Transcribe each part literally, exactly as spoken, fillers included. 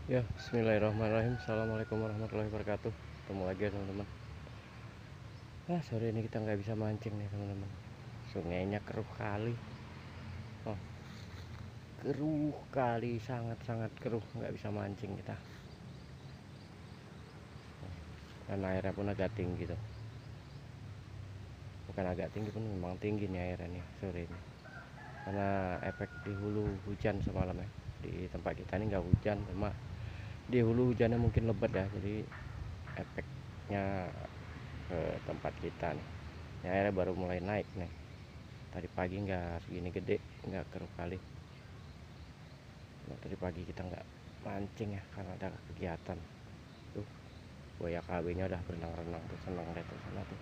Ya, bismillahirrahmanirrahim. Assalamualaikum warahmatullahi wabarakatuh. Ketemu lagi ya teman-teman. Ah, sore ini kita nggak bisa mancing nih teman-teman. Sungainya keruh kali. Oh, keruh kali, sangat-sangat keruh. Nggak bisa mancing kita. Dan airnya pun agak tinggi tuh. Bukan agak tinggi pun memang tinggi nih airnya nih sore ini. Karena efek di hulu hujan semalam ya. Di tempat kita ini nggak hujan, cuma di hulu hujannya mungkin lebat ya. Jadi efeknya ke tempat kita nih. Ini airnya baru mulai naik nih. Tadi pagi nggak segini gede, nggak keruh kali. Nah, tadi pagi kita nggak mancing ya karena ada kegiatan tuh. Buaya K W nya udah berenang-renang tuh, senang deh tuh sana tuh.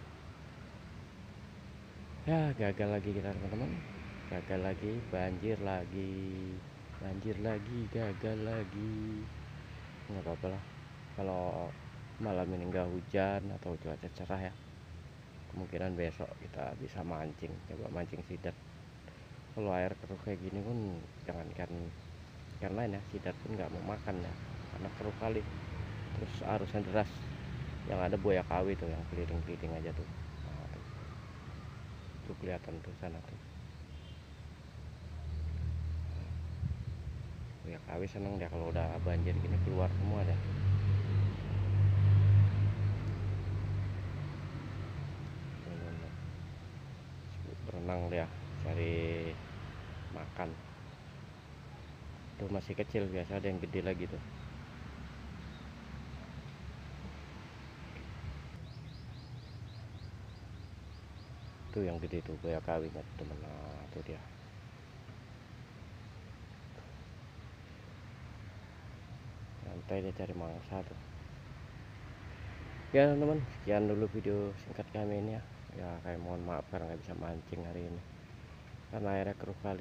Ya, gagal lagi kita teman-teman, gagal lagi, banjir lagi, banjir lagi, gagal lagi. Nggak apa-apa lah, kalau malam ini nggak hujan atau cuaca cerah ya, kemungkinan besok kita bisa mancing, coba mancing sidat. Kalau air keruh kayak gini pun jangankan ikan lain ya, sidat pun nggak mau makan ya karena keruh kali. Terus arusnya deras, yang ada buaya K W tuh yang keliling-keliling aja tuh. Nah, tuh. Tuh kelihatan tuh sana tuh buaya K W. Seneng deh kalau udah banjir gini, keluar semua deh. Berenang dia cari makan. Tuh masih kecil, biasa ada yang gede lagi tuh. Tuh yang gede tuh buaya K W nya temen. Nah, tuh dia. Santai dia cari mangsa tuh. Ya teman-teman, sekian dulu video singkat kami ini ya. Ya kayak mohon maaf karena nggak bisa mancing hari ini karena airnya keruh kali,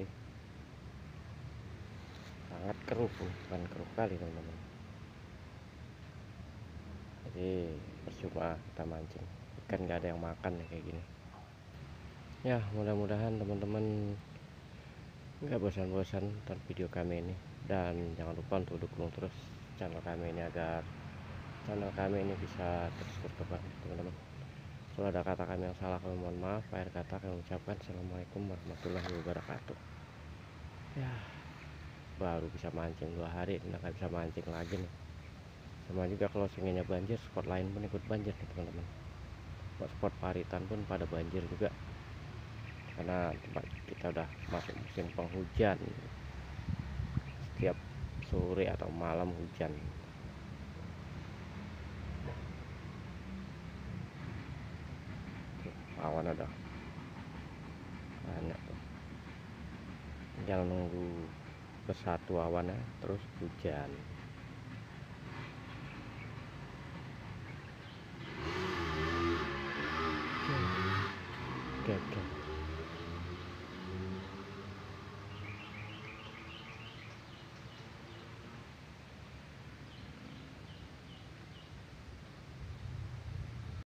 sangat keruh, bukan keruh kali teman-teman. Jadi percuma kita mancing, ikan nggak ada yang makan nih kayak gini. Ya mudah-mudahan teman-teman nggak bosan-bosan nonton video kami ini, dan jangan lupa untuk dukung terus channel kami ini agar channel kami ini bisa terus berkembang teman-teman. Kalau ada kata kami yang salah kami mohon maaf. Akhir kata kami ucapkan assalamualaikum warahmatullahi wabarakatuh. Ya, baru bisa mancing dua hari udah nggak bisa mancing lagi nih. Sama juga kalau sungainya banjir, spot lain pun ikut banjir nih teman-teman. Spot paritan pun pada banjir juga karena tempat kita udah masuk musim penghujan. Setiap sore atau malam hujan. Tuh, awan ada banyak tuh. Jangan nunggu bersatu awannya terus hujan.